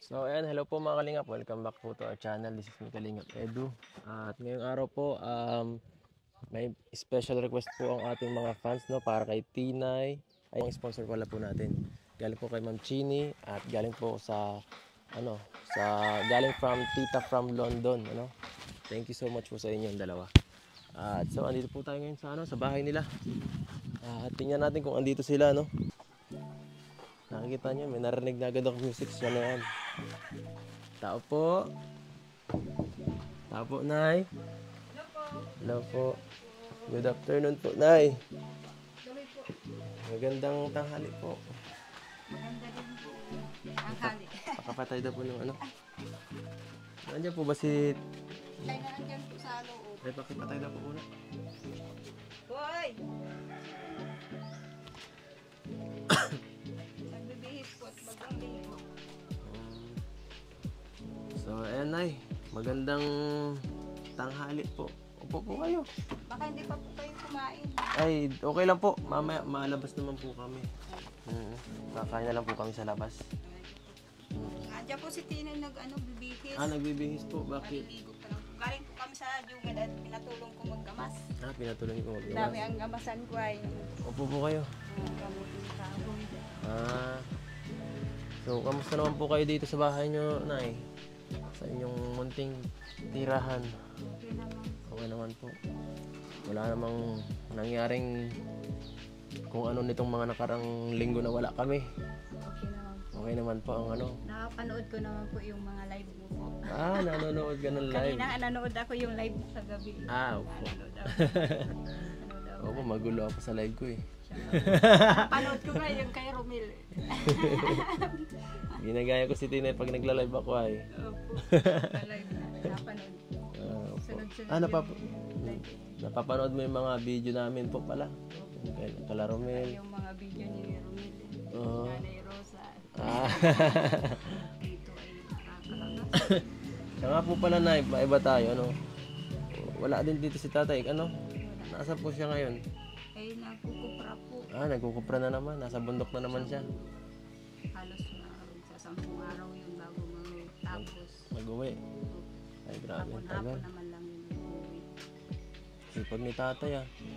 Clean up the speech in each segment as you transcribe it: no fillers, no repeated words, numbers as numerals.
So, ayan, hello po mga Kalingap. Welcome back po to our channel. This is me, Kalingap Edu. At ngayong araw po, may special request po ang ating mga fans, no, para kay Tinay. Ay, ang sponsor pala po natin. Galing po kay Ma'am Chini at galing po sa, galing from Tita from London, ano. Thank you so much po sa inyong dalawa. At so, andito po tayo ngayon sa, sa bahay nila. At tingnan natin kung andito sila, no. Nakikita nyo, may narinig na agad ako music siya na yan. Tao po. Tao po, Nay. Hello po. Good afternoon po, Nay. Magandang tanghali po. Maganda din po. Tanghali. Pakapatay daw po ng ano. Nandiyan po ba si... Tayo na nandyan po sa loob. Ay, pakipatay daw po muna. Hoy! Nagbibihis po at bagang liho. So, ayan, Nay. Magandang tanghali po. Upo po kayo. Baka hindi pa po kayo kumain. Ay, okay lang po. Mamaya, malabas naman po kami. Kakain na lang po kami sa labas. Nandiyan po si Tina bibihis. Nagbibihis po. Bakit? Maliligo pa lang. Galing po kami sa Jungad at pinatulong ko maggamas. Pinatuloy ko Dami maggawas. ang gamasan ko ay Upo po kayo. gamutin kahoy. So, kamusta naman po kayo dito sa bahay nyo, Nay? Sa inyong munting tirahan. Okay naman. Okay naman po. Wala namang nangyaring kung ano nitong mga nakarang linggo na wala kami. Okay naman. Okay naman po ang ano. Nakapanood ko naman po yung mga live mo po. Nanonood ka ng live. Kanina nanood ako yung live sa gabi. Opo. Nanood ako. Nanood ako. Opo, magulo ako sa live ko eh. Panood ko nga yung kay Romil. Ginagaya ko si Tina pag nagla-live ako ay. Opo. Live na. Napanood. Opo. Sunod-sunod Napapanood mo yung mga video namin po pala. Yung kay Kalaromel. yung mga video ni Romil. Oo. Nanay Rosa. Dito ay nakakalakas. Siya nga po pala, Nay, iba tayo, ano? Wala din dito si tatay, ano? Nasa po siya ngayon? Ay nagkukupra po. Nagkukupra na naman. Nasa bundok na naman siya. Halos na sa 10 araw yung bago matapos. Mag-uwi. Ay, grabe. Ang tagal. Hapon naman lang yung uwi. Sipag ni tatay,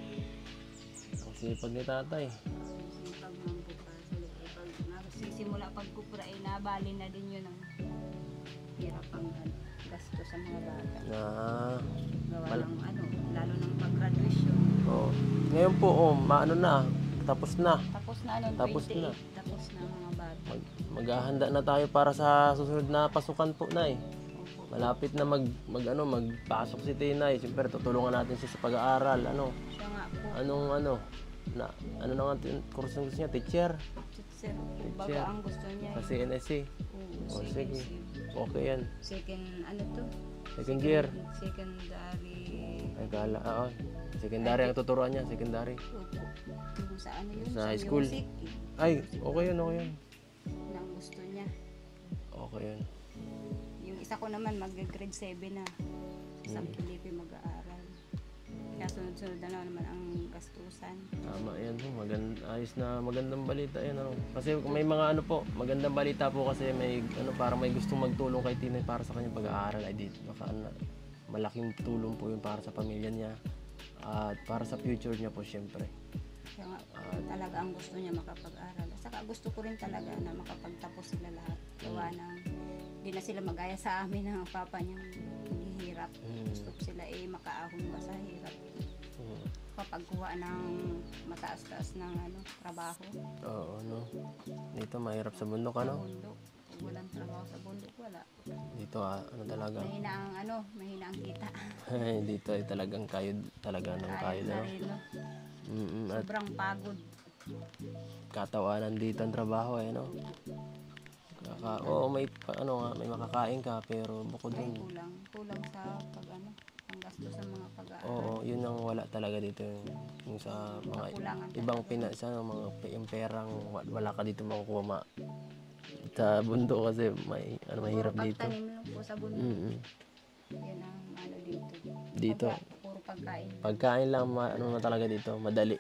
Ang sipag ni tatay. Sipag ng buka. Pag nagsisimula pagkupra ay nabali na din yun ang hirap ang gasto sa mga bata. Gawa ng lalo ng pag-graduation. Ngayon po, tapos na. Tapos na Tapos 28. na. Tapos na mga bata. Maghahanda na tayo para sa susunod na pasukan po, Nay. Opo. Malapit na magpasok si Tinay. Siyempre, tutulungan natin siya sa pag-aaral. Siya nga po. Ano na nga kurso gusto niya? Teacher? Sir, baga ang gusto niya. Sa CNSC? Oo, Sige. Okay yan. Second, Second year? Secondary. Ay, kala, secondary ang tuturuan niya, secondary. Opo. Yung sa yun? Sa high school. Music. Ay, okay yun. Na ang gusto niya. Okay yun. Yung isa ko naman mag-grade 7 na. Sa Pilipi mag-aaral. Kaya sunod-sunod na naman ang gastusan. Tama yan po. Magandang balita yan. Kasi may mga magandang balita po kasi may para may gustong magtulong kay Tinay para sa kanyang pag-aaral ay dito. Malaking tulong po yun para sa pamilya niya at para sa future niya po syempre. Kaya nga, talaga ang gusto niya makapag-aral. At saka gusto ko rin talaga na makapagtapos sila lahat. Gawa ng hindi na sila mag-aya sa amin ng papa niyang hirap. Gusto ko sila makaahon ba sa hirap. Kapagkuha ng mataas-taas ng trabaho. Oo, Dito mahirap sa bundok, Bundok. Walang trabaho sa bundok, wala. Dito, talaga. Mahina ang kita. Dito ay talagang kayod talaga ng kayod, na rin, At sobrang pagod. katawanan dito ang trabaho, may makakain ka pero bukod Ay, dun. kulang sa ang gasto sa mga pag-aaral. Oo, yun ang wala talaga dito yung sa mga Kakulangan ibang yung perang wala ka dito makukuha sa bundok kasi mahirap dito. Pagtanim lang po sa bundok. Yan ang dito. Puro pagkain. Pagkain lang na talaga dito, madali,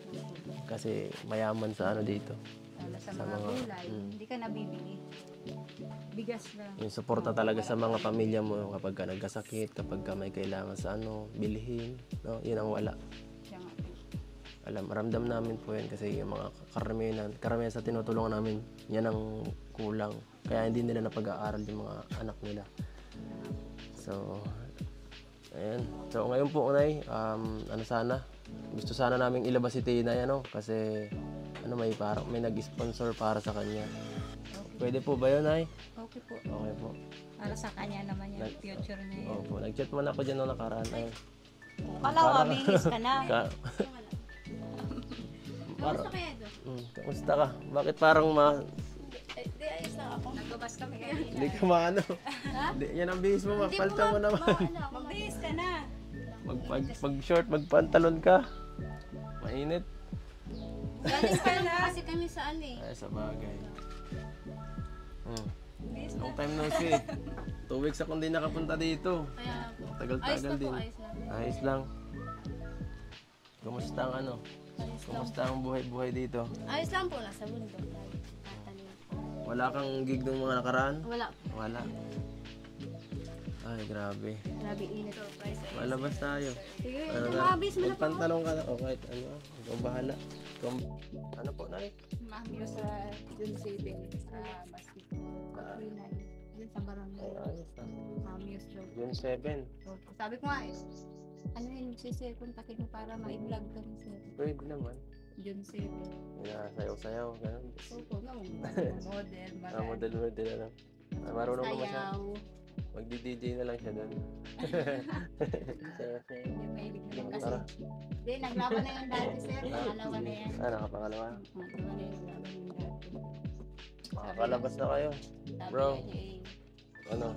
Kasi mayaman sa dito. Lalo sa mga gulay, hindi ka nabibili. bigas lang. Yung suporta talaga sa mga pamilya mo kapag ka nagkasakit, kapag ka may kailangan sa ano, bilhin, no? Yun ang wala. Siya nga po. Maramdam namin po yan kasi yung mga karamihan sa tinutulungan namin, yan ang kulang. Kaya hindi nila napag-aaral yung mga anak nila. So, ayan. So, ngayon po, Unay, gusto sana namin ilabas si Tinay, kasi, may nag-sponsor para sa kanya. Pwede po ba yun, Nay? Okay po. Okay po. Para sa kanya naman yung future niya. Opo, nag-chat mo na ako dyan nung nakaraan. Ayun. Kala bihis ka na. Kamusta kaya ito? Kamusta ka? Bakit parang Di, ayos lang ako. Nagbabas kami kayo. Hindi ka maano. Yan ang bihis mo, magpalta mo naman. Magbihis ka na. Pag-short, magpantalon ka. Mainit. Galing pa lang kasi kami saan eh. Ay, sa bagay. Long time no see. 2 weeks akong di nakapunta dito. Kaya po. Ayos Tagal-tagal na po, din. ayos na. Ayos lang. Kumusta ang Ayos lang. Kumusta ang buhay-buhay dito? Ayos lang po, nasa bundok. Tatanim. Wala kang gig ng mga nakaraan? Wala. Wala. Ay, grabe. Grabe init. Malabas tayo. Sige, Ano na? tumabis mo na po. Magpantalong ka na. O kahit ano. Ikaw bahala. Ano po, Nay? Mami sa June 7 sa Basket. Yun sa barangay. Ayos na. Mami job. June 7. Sabi ko nga ano yun, kontakin mo para ma-vlog ka rin sir. Pwede naman. June 7. Sayaw-sayaw. Ganun. Opo, no. Model, Model. Ano. Marunong naman siya. sayaw. Magdi-DJ na lang siya doon. Hindi mahilig naman kasi. Tara. Hindi, naglaban na yung dati sir. Pangalawa na yan. Nakapangalawa. Pangalawa na yung laban yung dati. Makakalabas na kayo. Sabi Bro. niya Ano?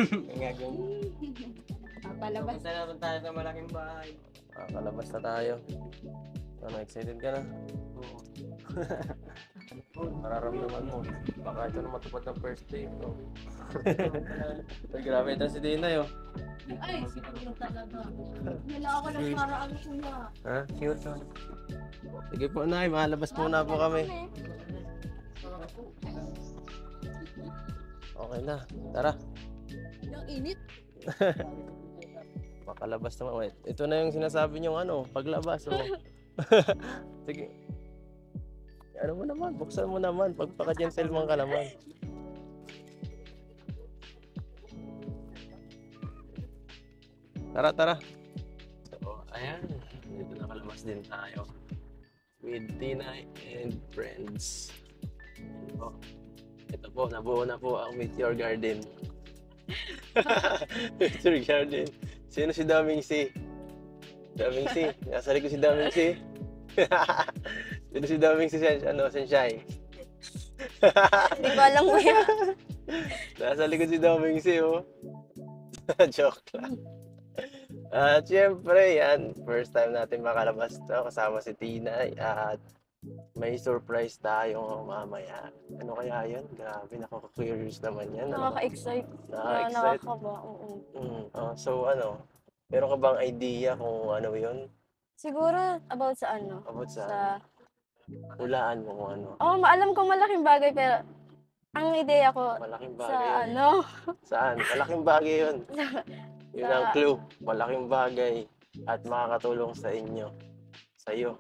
papalabas. Punta naman tayo sa malaking bahay. Makakalabas na tayo. Ano, excited ka na? Oo. Mararamdaman mo. Baka ito na matupad ng first day. No? Ay, grabe ito si Dinay, oh. Ay, siguro talaga. Nila ako lang para ano kuya. Ha? Cute, oh. Sige po, Nay. Makalabas muna po kami. Okay na. Tara. Yung init. Makalabas naman. Wait, ito na yung sinasabi niyong paglabas. Oh. Sige. Ano mo naman, buksan mo naman. Pagpaka-gentleman ka naman. Tara. So, ayan. Dito nakalabas din tayo. With Tinay and friends. Oh. Ito po, nabuo na po ang Meteor Garden. Meteor Garden. Sino si Daming C? Daming C. Nasa likod si Daming C. Sino si Daming C? Sunshine. Hindi ko alam kuya. Nasa likod si Daming C, oh. Joke lang. At syempre, yan. First time natin makalabas to kasama si Tinay. At may surprise tayo mamaya. Ano kaya yun? Grabe, nakaka-curious naman yan. Nakaka-excite. Nakaka-excite. Nakakaba. Oo. So meron ka bang idea kung ano yun? Siguro about sa ano? About Sa... hulaan mo kung ano. Alam kong malaking bagay pero ang ideya ko Malaking sa bagay yun. ano? Saan? Malaking bagay yun. Yun Sa- ang clue. Malaking bagay at makakatulong sa inyo. Sa'yo.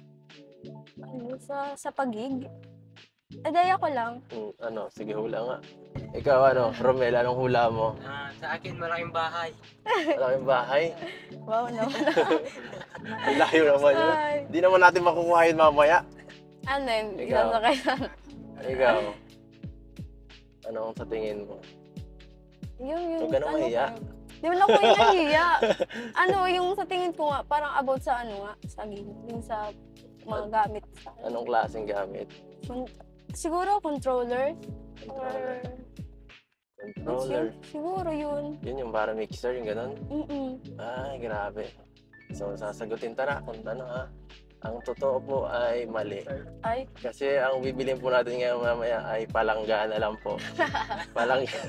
Sa pagig. Ideya ko lang. Sige, hula nga. Ikaw, Romel, anong hula mo? Sa akin, malaking bahay. Malaking bahay? Wow naman. Ang layo naman yun. Ay. Hindi naman natin makukuha yun mamaya. Ano yun? Ikaw. Sasakay lang. Ikaw, anong sa tingin mo? Yung, Huwag ka na mahiya. Di mo lang ko yung nahiya. Yung sa tingin ko nga, parang about sa sa gig. Yung sa mga gamit. Anong klaseng gamit? Siguro controller. Controller. Or... Controller. Siguro yun. Yun yung para mixer, yung ganun. Mm-mm. Ay, grabe. So, sasagutin tara kung ano ha. Ang totoo po ay mali. Ay, Kasi ang bibilin po natin ngayon mamaya ay palanggaan na lang po. Palanggaan.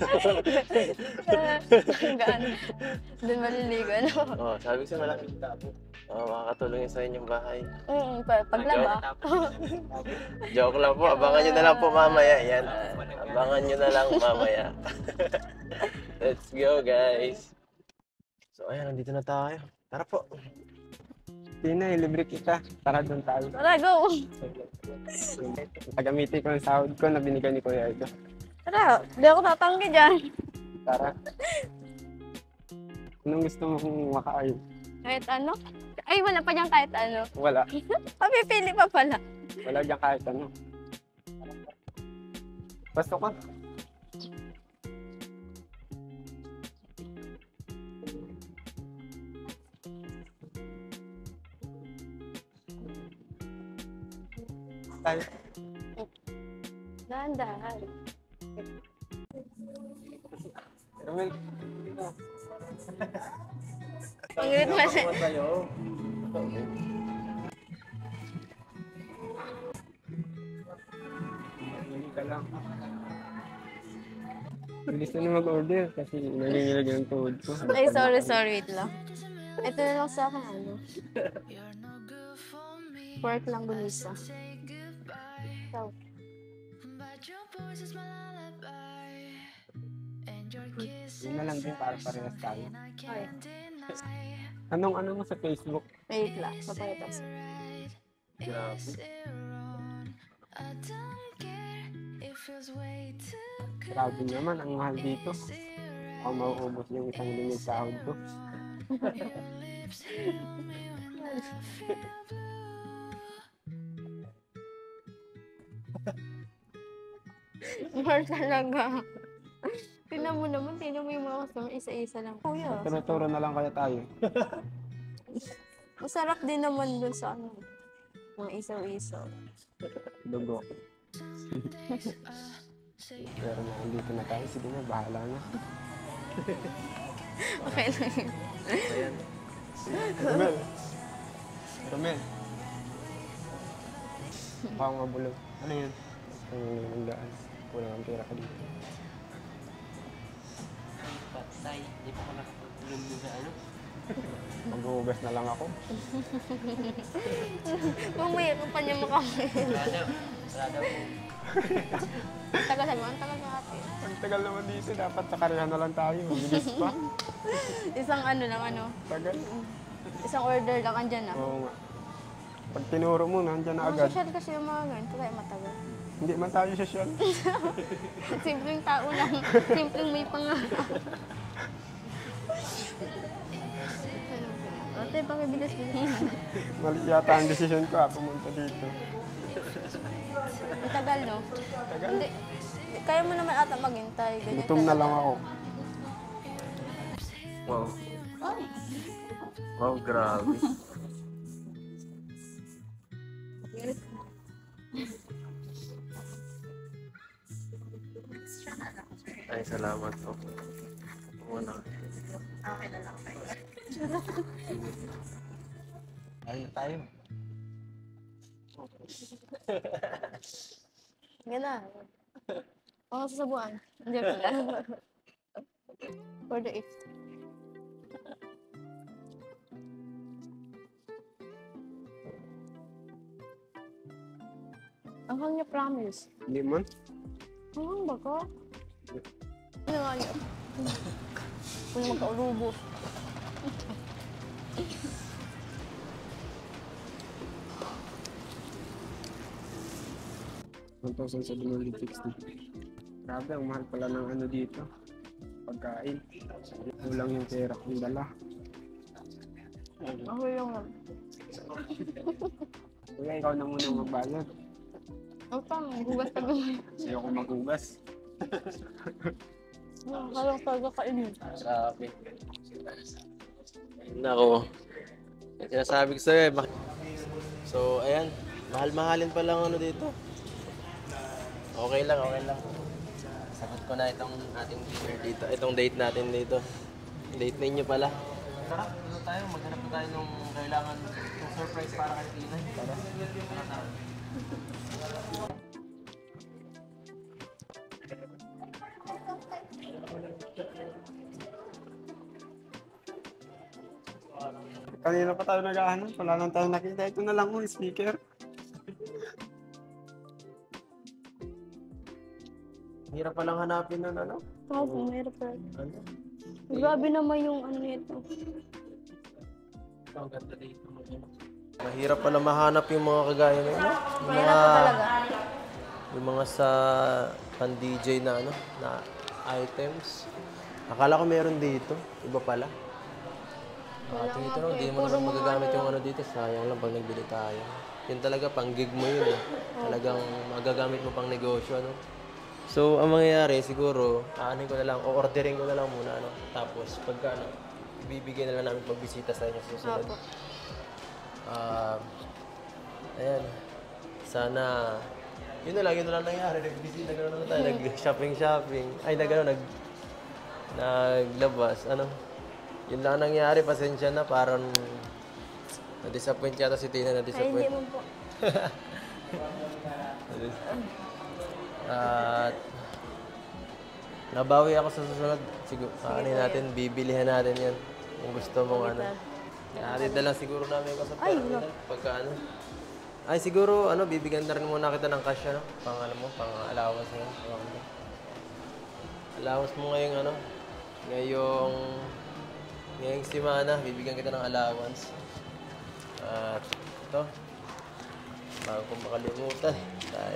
gaan. Doon maliligo, ano? Oh, sabi ko sa'yo malaking tabo. Oh, makakatulong yun sa inyong bahay. Paglaba. Joke lang po. Abangan nyo na lang po mamaya. Yan. Abangan nyo na lang mamaya. Let's go, guys. So, ayan. Nandito na tayo. Tara po. Tina, libre kita. Tara doon tayo. Tara, go! Gagamitin ko ang sahod ko na binigay ni Kuya ito. Tara, di ako tatanggi dyan. Tara. Anong gusto mong makain? Kahit ano? Ay, wala pa dyan kahit ano. Wala. Papipili pa pala. Wala dyan kahit ano. Basta ka. Tayo. Dahan-dahan. Romel. Ang rit mo siya. Hindi ka lang. Bilis na na mag-order kasi nangingilag yung tuhod ko. Ay, sorry, wait lang. Ito na lang sa akin, ano? Pork lang gunisa. So, Yun na lang din para parehas tayo. okay. Anong mo sa Facebook? Wait lang, papayata sa. Grabe. Grabe naman, ang mahal dito. Ako mauubos yung isang lingid sahod ko. Mahal talaga. Tingnan mo naman, tingnan mo yung mga customer, isa-isa lang. Kuya, Turo-turo na lang kaya tayo. masarap din naman dun sa ano. Mga isaw-isaw. Dugo. Pero nandito na tayo, sige na, bahala na. Okay lang yun. Ayan. Romel! Romel! Baka mabulog. Ano yun? Ang nandaan. Kulang ang pera ka dito. Patay, di pa ako nakapagulong doon sa ano. Mag-uugas na lang ako. Mamaya ka pa niya makakain. Sarado po. Tagal sabi mo, ang tagal na ate. Ang tagal naman dito, dapat sa karihan na lang tayo. Bilis pa. Isang ano lang, ano. Tagal. Isang order lang, andyan na. Oo nga. Pag tinuro mo, nandyan na Ang agad. social kasi yung mga ganito, kaya matagal. Hindi man tayo sosyal. Simpleng tao lang. Simpleng may pangarap. Ate, pakibilis-bilis. Mali yata ang desisyon ko, pumunta dito. Ang tagal, no? Tagal. Hindi. Kaya mo naman ata maghintay. Ganyan Gutom na talaga. lang ako. Wow. Ay, Wow, grabe. Ay, salamat po. Muna. Ayun tayo. yan na. Ang sasabuan. Hindi pala. For the if. Ang hangya promise. Hindi man. Ang hang ba ko? Ano nga niya? Kung magkaulubos. 1,760. Grabe, ang mahal pala ng ano dito. Pagkain. Kulang yung pera kong dala. Ako lang lang. Kuya, ikaw na muna magbayad. Ang pang, hugas ka gawin. Ayoko maghugas. Halang talaga kainin. Grabe. Nako. Yung sinasabi ko sa'yo eh. So, ayan. Mahal-mahalin pa lang ano dito. Okay lang, okay lang. Sagot ko na itong ating dinner dito. Itong date natin dito. Date ninyo pala. tara, ano tayo, maghanap na tayo nung kailangan, yung surprise para kay Tina. Tara. Tara. Kanina pa tayo naghahanap, wala lang tayo nakita. Ito na lang yung speaker. Hirap palang hanapin nun, ano? Oo po, mayroon pa. Ano? Grabe naman yung ano nito. Ang ganda dito. Mahirap pala mahanap yung mga kagaya na yun. Yung Mahirap po talaga. Yung mga sa pan-DJ na ano, na items. Akala ko meron dito. Iba pala. Dito no, hindi mo naman magagamit yung ano dito. Sayang lang pag nagbili tayo. Yun talaga, pang-gig mo yun eh. Talagang magagamit mo pang negosyo, ano. So, ang mangyayari, siguro, aanin ko na lang, o ordering ko na lang muna, ano. Tapos, pagka, ano, ibibigay na lang namin pagbisita sa inyo susunod. Opo. Ayan. Sana, yun na lang nangyari. Nagbisita na lang tayo, nag-shopping. Ay, naglabas, ano. Yun lang nangyari, pasensya na, parang na-disappoint yata si Tina, Ay, na-disappoint. hindi mo po. At nabawi ako sa susunod. Siguro, natin, bibilihan natin yan. Kung gusto mong ano. Natin na lang siguro namin ko sa pagka ano. Ay, siguro, ano, bibigyan na rin muna kita ng cash, ano. Pang, alam mo, pang allowance ngayon. Allowance mo ngayong, ano, ngayong semana, bibigyan kita ng allowance. At ito, bago ko makalimutan. Dahil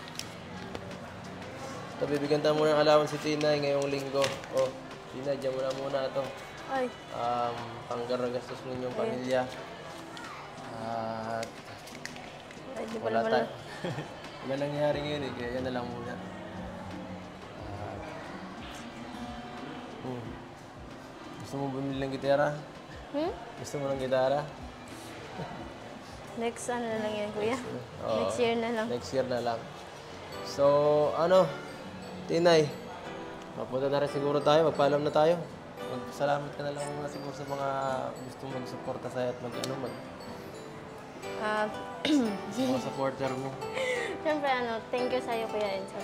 ito, bibigyan tayo muna ng allowance si Tina ngayong linggo. Oh, Tina, dyan mo na muna ito. Ay, Panggastos ninyong pamilya. At ay di wala pala tayo. Wala nangyayari ngayon eh, kaya yan na lang muna. Gusto mo bumili ng gitara? Gusto mo ng gitara? Next ano na lang yan, kuya? Oo. Next year na lang. Next year na lang. So, ano, Tinay, mapunta na rin siguro tayo, magpaalam na tayo. Magsalamat ka na lang muna siguro sa mga gustong mag-suporta sa'yo at sa mga supporter mo. Siyempre, thank you sa'yo, Kuya Enzo.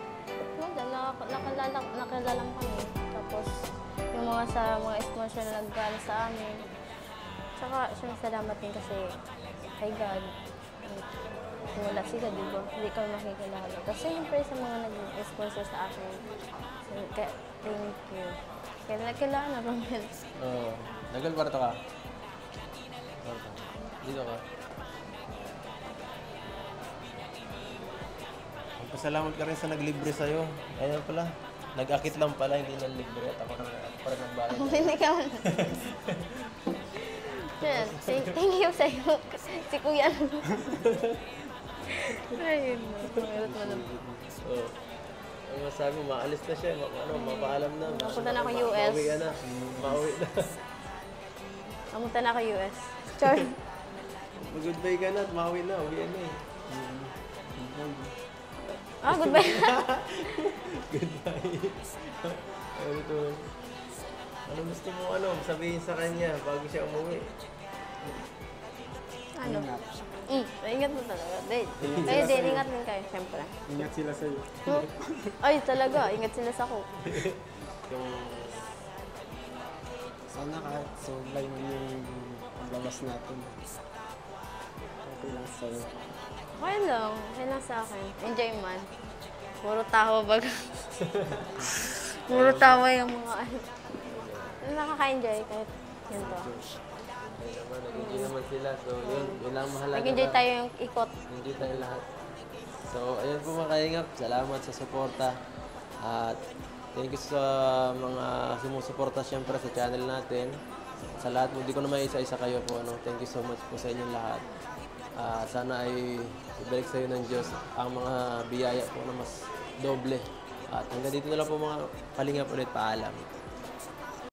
Nakilala mo kami. Tapos, yung mga sponsor na nag-gala sa amin. Tsaka, siyempre, salamat din kasi kay God. Kung wala sila, di ba? Hindi ka makikilala. Kasi siyempre sa mga nag-sponsor sa akin. So, thank you. Kaya nakilala na Romel. Oo. Nag-Alberto ka? Dito ka? Magpasalamat ka rin sa naglibre sa'yo. Ayun pala. Nag-akit lang pala, hindi na libre. At ako na nagbayad. Hindi ka man. Yan. Thank you sa'yo. Si Kuya. Ayun. Mayroon mo naman. Oo. Ang masabi mo, maalis na siya. Mapaalam na. Mapunta na ako US. Mauwi ka na. Mauwi na. Mapunta na ako US. Char. Mag-goodbye ka na at mauwi na. Uwi na eh. Goodbye. Goodbye. Ano gusto mo sabihin sa kanya bago siya umuwi? Ano? Ingat mo talaga. Kayo din, ingat din kayo, syempre. Ingat sila sa'yo. Ay, talaga, ingat sila sa ko. Sana kahit sublay mo yung paglabas natin. Okay lang sa'yo. Okay lang sa akin. Enjoy man. Puro tawa baga. Puro tawa yung mga nakaka-enjoy kahit ganito. Nag-enjoy naman sila. So, yun lang mahalaga. Nag-enjoy tayo yung ikot. Enjoy tayo lahat. So, ayun po mga kaingap. Salamat sa suporta. At thank you sa mga sumusuporta siyempre sa channel natin. Sa lahat mo, hindi ko naman isa-isa kayo po. Thank you so much po sa inyong lahat. Sana ay ibalik sa iyo ng Diyos ang mga biyaya po na mas doble. At hanggang dito na lang po mga kalingap ulit. Paalam.